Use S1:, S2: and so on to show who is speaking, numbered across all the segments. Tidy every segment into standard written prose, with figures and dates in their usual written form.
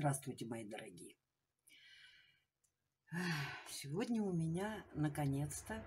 S1: Здравствуйте, мои дорогие. Сегодня у меня наконец-то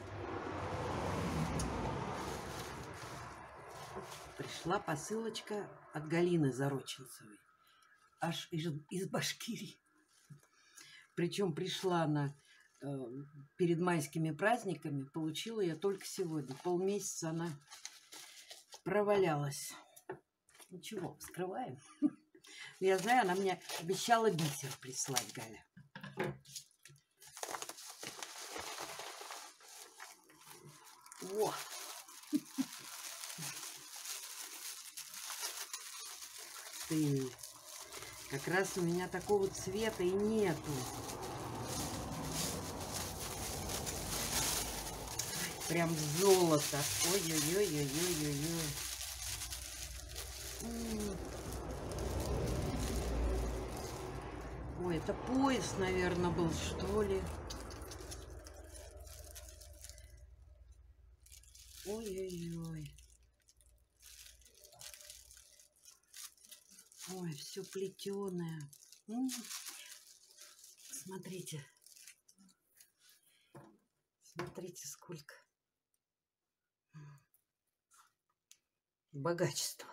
S1: пришла посылочка от Галины Зароченцевой, аж из Башкирии. Причем пришла она перед майскими праздниками, получила я только сегодня. Полмесяца она провалялась. Ничего, вскрываем. Я знаю, она мне обещала бисер прислать, Галя. О! Ты. Как раз у меня такого цвета и нету. Прям золото. Ой-ой-ой-ой-ой-ой-ой. Ой, это пояс, наверное, был, что ли. Ой-ой-ой. Ой, все плетеное. Смотрите. Смотрите, сколько. Богачество.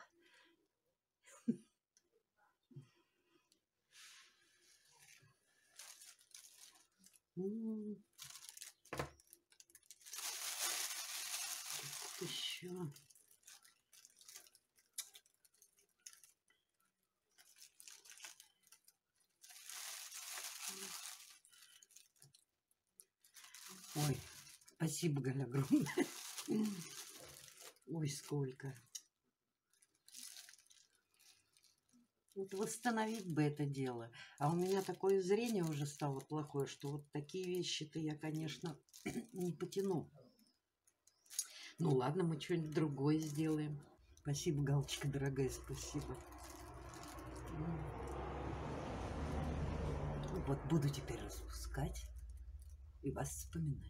S1: Еще. Ой, спасибо, Галя, огромное. Ой, сколько. Вот восстановить бы это дело. А у меня такое зрение уже стало плохое, что вот такие вещи-то я, конечно, не потяну. Ну ладно, мы что-нибудь другое сделаем. Спасибо, Галочка, дорогая, спасибо. Вот буду теперь распускать и вас вспоминать.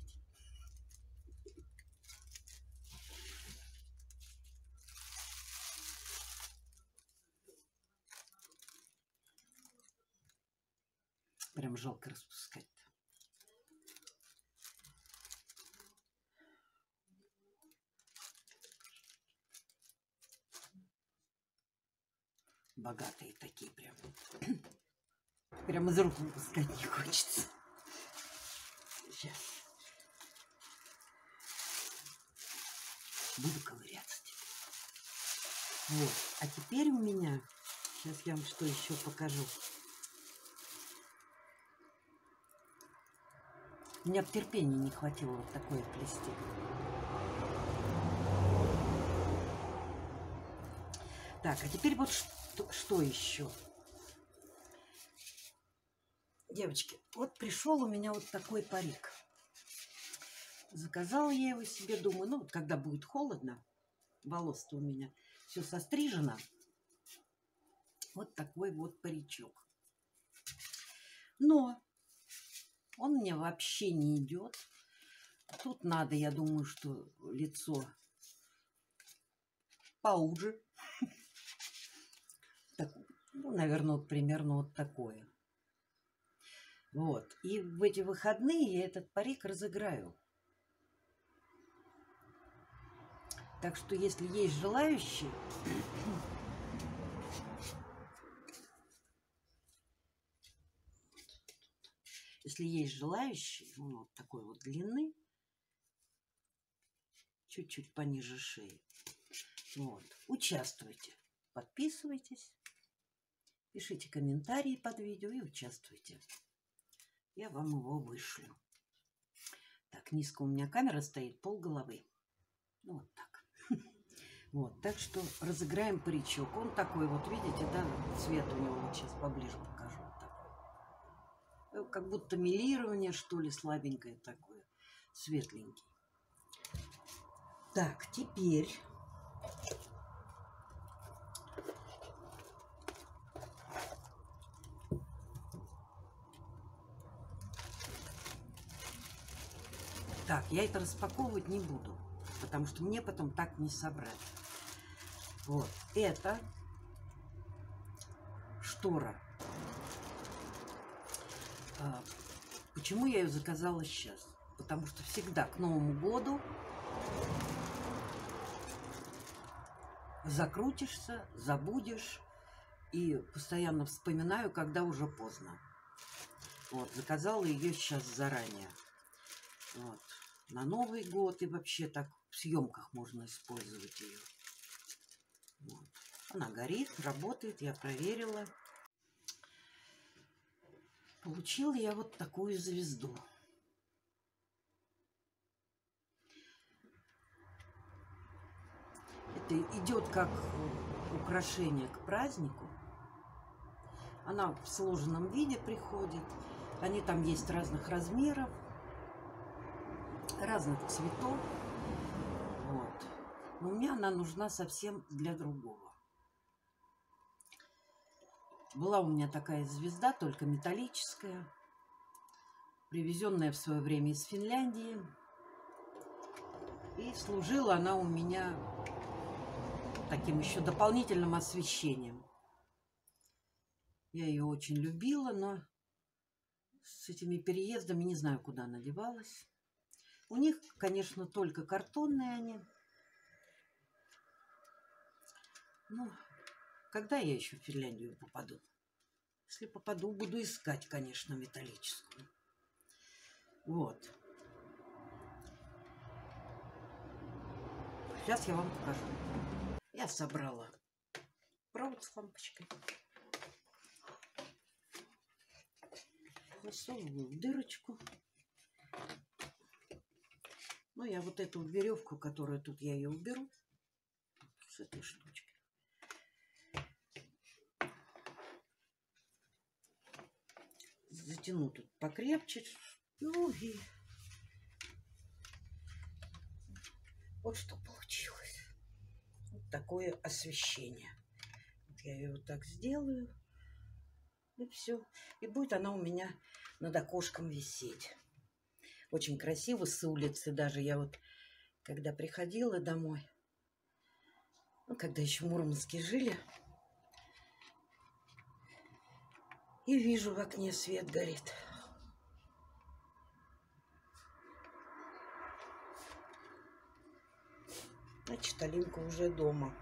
S1: Прям жалко распускать-то. Богатые такие прям. Прям из рук выпускать не хочется. Сейчас. Буду ковыряться теперь. Вот. А теперь у меня... Сейчас я вам что еще покажу. У меня бы терпения не хватило вот такое плести. Так, а теперь вот что еще? Девочки, вот пришел у меня вот такой парик. Заказала я его себе, думаю, ну вот когда будет холодно, волос-то у меня все сострижено. Вот такой вот паричок. Но он мне вообще не идет. Тут надо, я думаю, что лицо поуже. Так, ну, наверное, вот примерно вот такое. Вот. И в эти выходные я этот парик разыграю. Так что, если есть желающие, ну, вот такой вот длины, чуть-чуть пониже шеи, вот, участвуйте, подписывайтесь, пишите комментарии под видео и участвуйте. Я вам его вышлю. Так, низко у меня камера стоит, полголовы. Ну, вот так. Вот, так что разыграем паричок. Он такой вот, видите, да, цвет у него, вот сейчас поближе покажу. Вот такой. Как будто мелирование, что ли, слабенькое такое, светленький. Так, теперь так, я это распаковывать не буду, потому что мне потом так не собрать. Вот, это штора Почему я ее заказала сейчас? Потому что всегда к Новому году закрутишься, забудешь. И постоянно вспоминаю, когда уже поздно. Вот, заказала ее сейчас заранее. Вот. На Новый год и вообще так в съемках можно использовать ее. Вот. Она горит, работает, я проверила. Получила я вот такую звезду. Это идет как украшение к празднику. Она в сложенном виде приходит. Они там есть разных размеров, разных цветов. Вот. Но мне она нужна совсем для другого. Была у меня такая звезда, только металлическая, привезенная в свое время из Финляндии. И служила она у меня таким еще дополнительным освещением. Я ее очень любила, но с этими переездами не знаю, куда она девалась. У них, конечно, только картонные они. Ну, когда я еще в Финляндию попаду? Если попаду, буду искать, конечно, металлическую. Вот. Сейчас я вам покажу. Я собрала провод с лампочкой. Засовываю в дырочку. Ну, я вот эту веревку, которая тут, я ее уберу. С этой штучки. Затяну тут покрепче. Ну и вот что получилось. Вот такое освещение. Вот я ее вот так сделаю. И все. И будет она у меня над окошком висеть. Очень красиво с улицы. Даже я вот, когда приходила домой, ну, когда еще в Мурманске жили, и вижу, в окне свет горит. Значит, Алинка уже дома.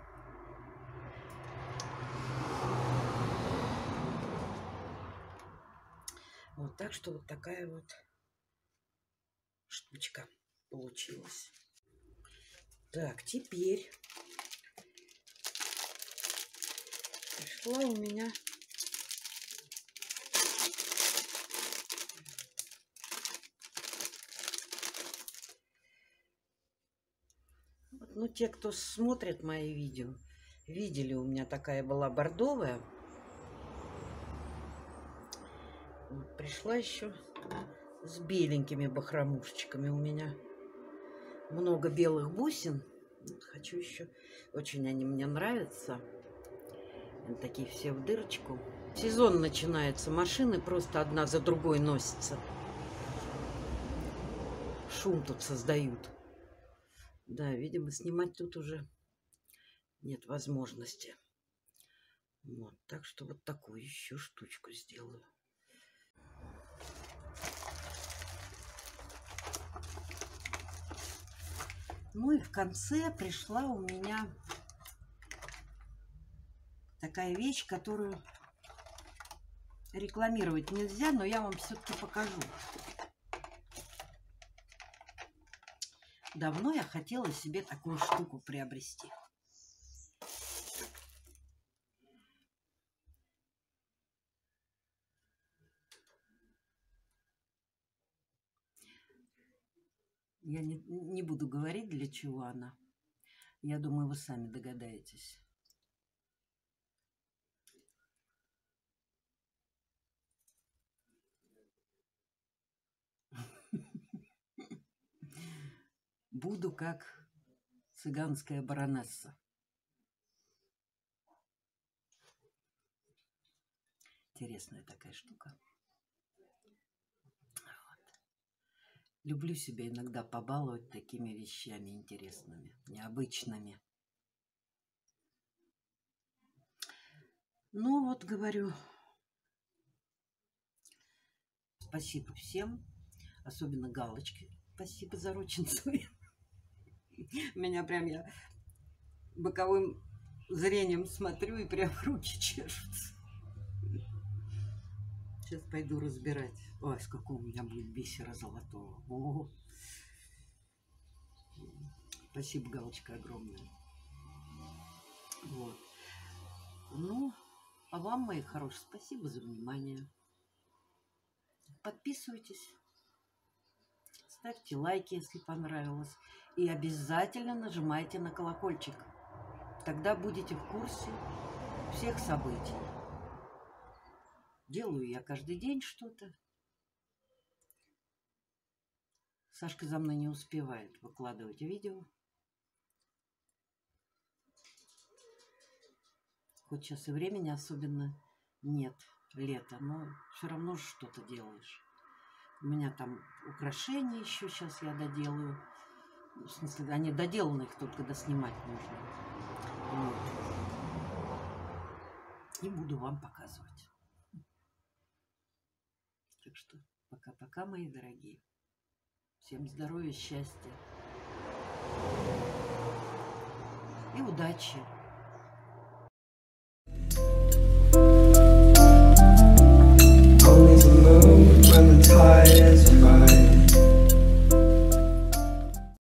S1: Вот, так что вот такая вот штучка получилась. Так, теперь пришла у меня вот, ну, те, кто смотрит мои видео, видели, у меня такая была бордовая. Вот, пришла еще с беленькими бахромушечками. У меня много белых бусин. Вот, хочу еще. Очень они мне нравятся. Они такие все в дырочку. Сезон начинается. Машины просто одна за другой носятся. Шум тут создают. Да, видимо, снимать тут уже нет возможности. Вот, так что вот такую еще штучку сделаю. Ну и в конце пришла у меня такая вещь, которую рекламировать нельзя, но я вам все-таки покажу. Давно я хотела себе такую штуку приобрести. Я не буду говорить, для чего она. Я думаю, вы сами догадаетесь. Буду как цыганская баронесса. Интересная такая штука. Вот. Люблю себя иногда побаловать такими вещами интересными, необычными. Ну вот, говорю, Спасибо всем, особенно Галочке. Спасибо за ручницу. Меня прям я боковым зрением смотрю и прям руки чешутся. Сейчас пойду разбирать. Ой, с какого у меня будет бисера золотого. О, спасибо, Галочка, огромное. Вот. Ну, а вам, мои хорошие, спасибо за внимание. Подписывайтесь, ставьте лайки, если понравилось. И обязательно нажимайте на колокольчик. Тогда будете в курсе всех событий. Делаю я каждый день что-то. Сашка за мной не успевает выкладывать видео. Хоть сейчас и времени особенно нет, лето, но все равно что-то делаешь. У меня там украшения еще сейчас я доделаю. В смысле, они доделаны, их только доснимать нужно. Вот. И буду вам показывать. Так что пока-пока, мои дорогие. Всем здоровья, счастья и удачи.